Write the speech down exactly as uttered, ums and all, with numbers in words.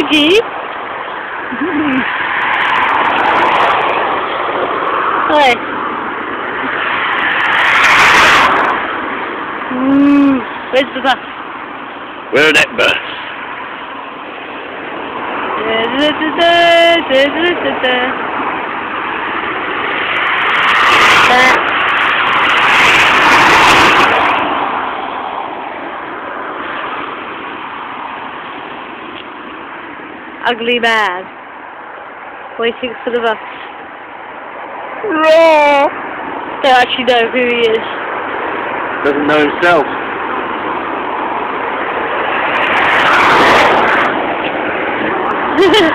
Jeep. Hey. Ooh, where's the bus? Where's that bus? Da, da, da, da, da, da, da, da. That. Ugly man waiting for the bus. Roar! Don't actually know who he is. Doesn't know himself.